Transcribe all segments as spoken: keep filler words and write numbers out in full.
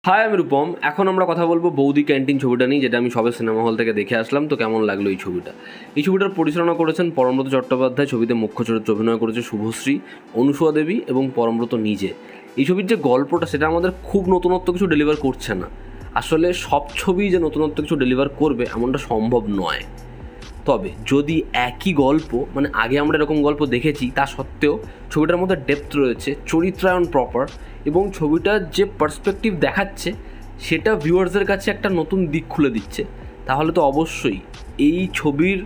High, আমি রূপম। এখন আমরা কথা বলবো বৌদি ক্যান্টিন ছবিটা নিয়ে, যেটা আমি সবে সিনেমা হল থেকে দেখে আসলাম। তো কেমন লাগলো এই ছবিটা? এই ছবিটার পরিচালনা করেছেন পরমব্রত চট্টোপাধ্যায়। ছবিতে মুখ্য চরিত্রে অভিনয় করেছে শুভশ্রী, অনুসুয়া দেবী এবং পরমব্রত নিজে। এই ছবির যে গল্পটা, সেটা আমাদের খুব নতুনত্ব কিছু ডেলিভার করছে না। আসলে সব ছবি যে নতুনত্ব কিছু ডেলিভার করবে এমনটা সম্ভব নয়। তবে যদি একই গল্প, মানে আগে আমরা এরকম গল্প দেখেছি, তা সত্ত্বেও ছবিটার মধ্যে ডেপথ রয়েছে, চরিত্রায়ন প্রপার, এবং ছবিটার যে পার্সপেক্টিভ দেখাচ্ছে সেটা ভিউয়ার্সদের কাছে একটা নতুন দিক খুলে দিচ্ছে, তাহলে তো অবশ্যই এই ছবির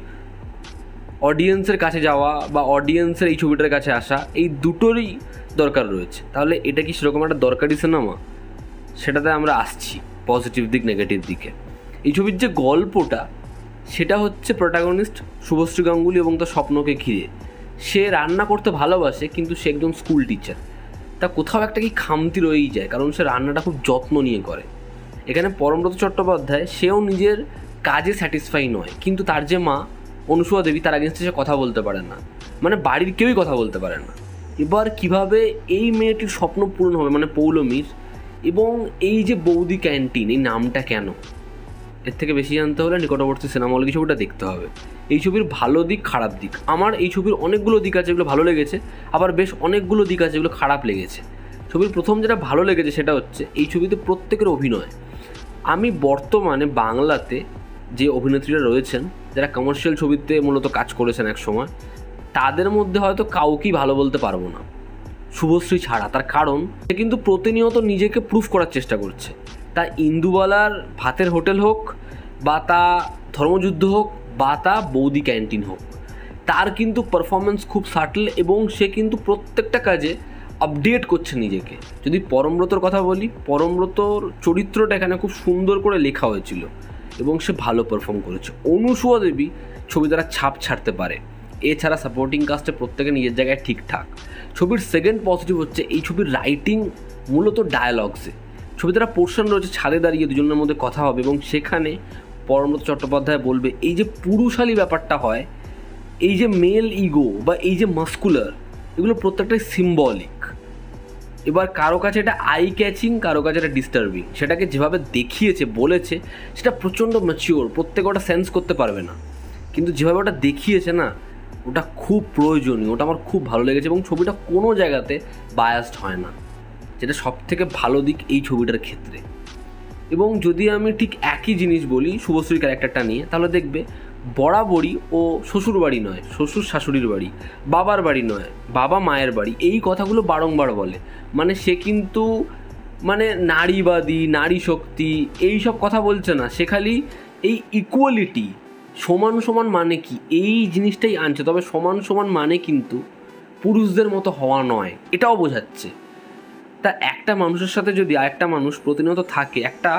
অডিয়েন্সের কাছে যাওয়া বা অডিয়েন্সের এই ছবিটার কাছে আসা, এই দুটোরই দরকার রয়েছে। তাহলে এটা কি সেরকম একটা দরকারি সিনেমা? সেটাতে আমরা আসছি, পজিটিভ দিক নেগেটিভ দিকে। এই ছবির যে গল্পটা, সেটা হচ্ছে প্রোটাগনিস্ট শুভশ্রী গাঙ্গুলি এবং তার স্বপ্নকে ঘিরে। সে রান্না করতে ভালোবাসে, কিন্তু সে একজন স্কুল টিচার। তা কোথাও একটা কি খামতি রয়েই যায়, কারণ সে রান্নাটা খুব যত্ন নিয়ে করে। এখানে পরমব্রত চট্টোপাধ্যায়, সেও নিজের কাজে স্যাটিসফাই নয়, কিন্তু তার যে মা অনুসুয়া দেবী, তার আগেনস্টে সে কথা বলতে পারে না, মানে বাড়ির কেউই কথা বলতে পারে না। এবার কিভাবে এই মেয়েটির স্বপ্ন পূরণ হবে, মানে পৌলমীর, এবং এই যে বৌদি ক্যান্টিন, এই নামটা কেন, এর থেকে বেশি জানতে হলে নিকটবর্তী সিনেমা হলে ছবিটা দেখতে হবে। এই ছবির ভালো দিক, খারাপ দিক, আমার এই ছবির অনেকগুলো দিক আছে যেগুলো ভালো লেগেছে, আবার বেশ অনেকগুলো দিক আছে যেগুলো খারাপ লেগেছে। ছবির প্রথম যেটা ভালো লেগেছে সেটা হচ্ছে এই ছবিতে প্রত্যেকের অভিনয়। আমি বর্তমানে বাংলাতে যে অভিনেত্রীরা রয়েছেন, যারা কমার্শিয়াল ছবিতে মূলত কাজ করেছেন এক সময়, তাদের মধ্যে হয়তো কাউকেই ভালো বলতে পারবো না, শুভশ্রী ছাড়া। তার কারণ, সে কিন্তু প্রতিনিয়ত নিজেকে প্রুফ করার চেষ্টা করছে। তা ইন্দুবালার ভাতের হোটেল হোক, বা তা ধর্মযুদ্ধ হোক, বা তা বৌদি ক্যান্টিন হোক, তার কিন্তু পারফরমেন্স খুব সাটল, এবং সে কিন্তু প্রত্যেকটা কাজে আপডেট করছে নিজেকে। যদি পরমব্রতর কথা বলি, পরমব্রতর চরিত্রটা এখানে খুব সুন্দর করে লেখা হয়েছিল এবং সে ভালো পারফর্ম করেছে। অনুসুয়া দেবী ছবি দ্বারা ছাপ ছাড়তে পারে। এছাড়া সাপোর্টিং কাস্টে প্রত্যেকে নিজের জায়গায় ঠিকঠাক। ছবির সেকেন্ড পজিটিভ হচ্ছে এই ছবির রাইটিং, মূলত ডায়ালগসে। ছবিতে একটা পোর্শন রয়েছে, ছাদে দাঁড়িয়ে দুজনের মধ্যে কথা হবে, এবং সেখানে পরমব্রত চট্টোপাধ্যায় বলবে এই যে পুরুষালী ব্যাপারটা হয়, এই যে মেল ইগো বা এই যে মাস্কুলার, এগুলো প্রত্যেকটাই সিম্বলিক। এবার কারো কাছে এটা আই ক্যাচিং, কারো কাছে এটা ডিস্টার্বিং। সেটাকে যেভাবে দেখিয়েছে, বলেছে, সেটা প্রচণ্ড ম্যাচিওর, প্রত্যেকে ওটা সেন্স করতে পারবে না, কিন্তু যেভাবে ওটা দেখিয়েছে না, ওটা খুব প্রয়োজনীয়। ওটা আমার খুব ভালো লেগেছে, এবং ছবিটা কোনো জায়গাতে বায়াসড হয় না, যেটা সব থেকে ভালো দিক এই ছবিটার ক্ষেত্রে। এবং যদি আমি ঠিক একই জিনিস বলি শুভশ্রীর ক্যারেক্টারটা নিয়ে, তাহলে দেখবে বরাবরই ও শ্বশুর বাড়ি নয়, শ্বশুর শাশুড়ির বাড়ি, বাবার বাড়ি নয়, বাবা মায়ের বাড়ি, এই কথাগুলো বারংবার বলে। মানে সে কিন্তু মানে নারীবাদী, নারী শক্তি, এই সব কথা বলছে না, সে খালি এই ইকুয়ালিটি, সমান সমান মানে কি, এই জিনিসটাই আনছে। তবে সমান সমান মানে কিন্তু পুরুষদের মতো হওয়া নয়, এটাও বোঝাচ্ছে। তা একটা মানুষের সাথে যদি আরেকটা মানুষ প্রতিনিয়ত থাকে, একটা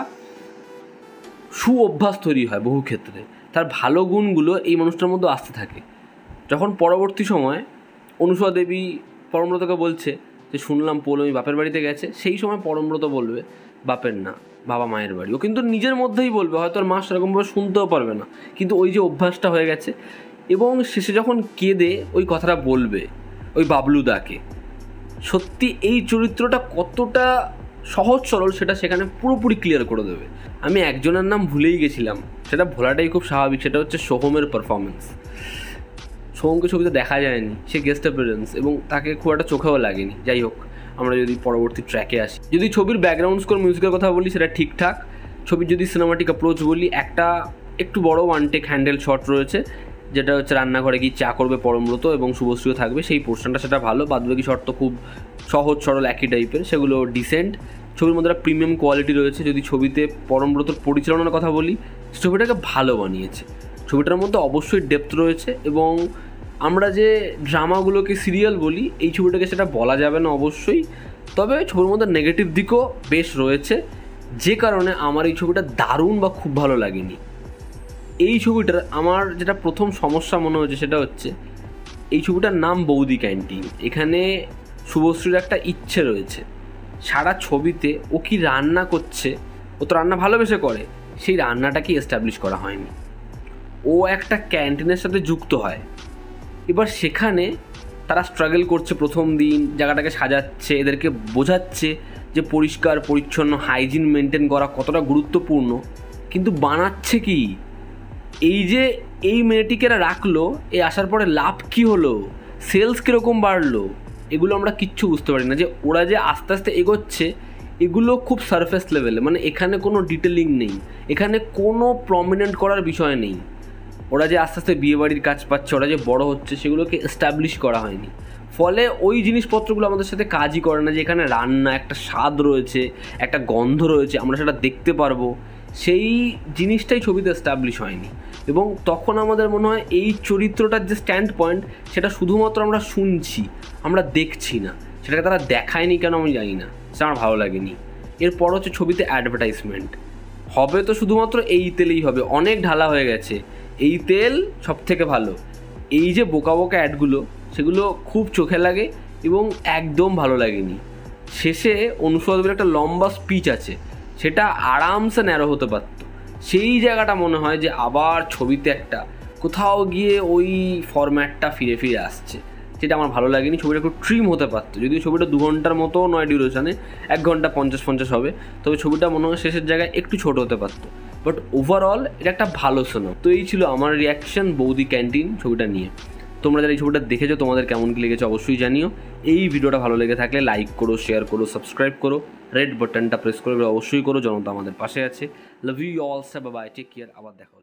সু অভ্যাস তৈরি হয় বহু ক্ষেত্রে, তার ভালো গুণগুলো এই মানুষটার মধ্যে আসতে থাকে। যখন পরবর্তী সময় অনুসুয়া দেবী পরমব্রতকে বলছে যে শুনলাম পৌলমী বাপের বাড়িতে গেছে, সেই সময় পরমব্রত বলবে বাপের না, বাবা মায়ের বাড়ি। ও কিন্তু নিজের মধ্যেই বলবে, হয়তো আর মা সেরকমভাবে শুনতেও পারবে না, কিন্তু ওই যে অভ্যাসটা হয়ে গেছে। এবং শেষে যখন কেঁদে ওই কথাটা বলবে ওই বাবলুদাকে, সত্যি এই চরিত্রটা কতটা সহজ সরল সেটা সেখানে পুরোপুরি ক্লিয়ার করে দেবে। আমি একজনের নাম ভুলেই গেছিলাম, সেটা ভোলাটাই খুব স্বাভাবিক, সেটা হচ্ছে সোহমের পারফরমেন্স। সোহমকে ছবিতে দেখা যায়নি, সে গেস্ট অ্যাপিয়ারেন্স, এবং তাকে খুব একটা চোখেও লাগেনি। যাই হোক, আমরা যদি পরবর্তী ট্র্যাকে আসি, যদি ছবির ব্যাকগ্রাউন্ড স্কোর, মিউজিকের কথা বলি, সেটা ঠিকঠাক। ছবির যদি সিনেমাটিক অ্যাপ্রোচ বলি, একটা একটু বড় ওয়ান টেক হ্যান্ডেল শট রয়েছে, যেটা হচ্ছে রান্নাঘরে গিয়ে চা করবে পরমব্রত এবং শুভশ্রীও থাকবে, সেই পোর্শনটা সেটা ভালো। বাদবাকি শট তো খুব সহজ সরল একই টাইপের, সেগুলো ডিসেন্ট। ছবির মধ্যে একটা প্রিমিয়াম কোয়ালিটি রয়েছে। যদি ছবিতে পরমব্রতর পরিচালনার কথা বলি, ছবিটাকে ভালো বানিয়েছে। ছবিটার মধ্যে অবশ্যই ডেপথ রয়েছে, এবং আমরা যে ড্রামাগুলোকে সিরিয়াল বলি, এই ছবিটাকে সেটা বলা যাবে না অবশ্যই। তবে ছবির মধ্যে নেগেটিভ দিকও বেশ রয়েছে, যে কারণে আমার এই ছবিটা দারুণ বা খুব ভালো লাগেনি। এই ছবিটার আমার যেটা প্রথম সমস্যা মনে হচ্ছে, সেটা হচ্ছে এই ছবিটার নাম বৌদি ক্যান্টিন। এখানে শুভশ্রীর একটা ইচ্ছে রয়েছে, সারা ছবিতে ও কি রান্না করছে, ও তো রান্না ভালোবেসে করে, সেই রান্নাটাকে এস্টাবলিশ করা হয়নি। ও একটা ক্যান্টিনের সাথে যুক্ত হয়, এবার সেখানে তারা স্ট্রাগল করছে প্রথম দিন, জায়গাটাকে সাজাচ্ছে, এদেরকে বোঝাচ্ছে যে পরিষ্কার পরিচ্ছন্ন হাইজিন মেনটেন করা কতটা গুরুত্বপূর্ণ, কিন্তু বানাচ্ছে কি? এই যে এই মেয়েটিকে এরা রাখলো, এই আসার পরে লাভ কী হলো, সেলস কীরকম বাড়লো, এগুলো আমরা কিচ্ছু বুঝতে পারি না। যে ওরা যে আস্তে আস্তে এগোচ্ছে, এগুলো খুব সারফেস লেভেলে, মানে এখানে কোনো ডিটেলিং নেই, এখানে কোনো প্রমিনেন্ট করার বিষয় নেই। ওরা যে আস্তে আস্তে বিয়েবাড়ির কাজ পাচ্ছে, ওরা যে বড় হচ্ছে, সেগুলোকে এস্টাবলিশ করা হয়নি। ফলে ওই জিনিসপত্রগুলো আমাদের সাথে কাজই করে না। যে এখানে রান্না, একটা স্বাদ রয়েছে, একটা গন্ধ রয়েছে, আমরা সেটা দেখতে পারবো, সেই জিনিসটাই ছবিতে এস্টাবলিশ হয়নি। এবং তখন আমাদের মনে হয় এই চরিত্রটার যে স্ট্যান্ড পয়েন্ট, সেটা শুধুমাত্র আমরা শুনছি, আমরা দেখছি না। সেটাকে তারা দেখায়নি কেন আমি জানি না, সেটা আমার ভালো লাগেনি। এরপর হচ্ছে ছবিতে অ্যাডভার্টাইজমেন্ট হবে, তো শুধুমাত্র এই তেলেই হবে। অনেক ঢালা হয়ে গেছে, এই তেল সব থেকে ভালো। এই যে বোকা বোকা অ্যাডগুলো, সেগুলো খুব চোখে লাগে এবং একদম ভালো লাগেনি। শেষে অনুষ্কা একটা লম্বা স্পিচ আছে, সেটা আরামসে ন্যারো হতে পারত। সেই জায়গাটা মনে হয় যে আবার ছবিতে একটা কোথাও গিয়ে ওই ফরম্যাটটা ফিরে ফিরে আসছে, যেটা আমার ভালো লাগেনি। ছবিটা একটু ট্রিম হতে পারতো, যদিও ছবিটা দু ঘন্টার মতো নয় ডিউরেশনে, এক ঘন্টা পঞ্চাশ পঞ্চাশ হবে, তবে ছবিটা মনে হয় শেষের জায়গায় একটু ছোট হতে পারতো। বাট ওভারঅল এটা একটা ভালো সিনেমা। তো এই ছিল আমার রিয়াকশন বৌদি ক্যান্টিন ছবিটা নিয়ে। তোমরা যারা এই ছবিটা দেখেছো, তোমাদের কেমন কী লেগেছে অবশ্যই জানিও। এই ভিডিওটা ভালো লেগে থাকলে লাইক করো, শেয়ার করো, সাবস্ক্রাইব করো, রেড বাটনটা প্রেস করে অবশ্যই করো। জনতা আমাদের পাশে আছে। Love you all, bye bye, take care, আবার দেখা।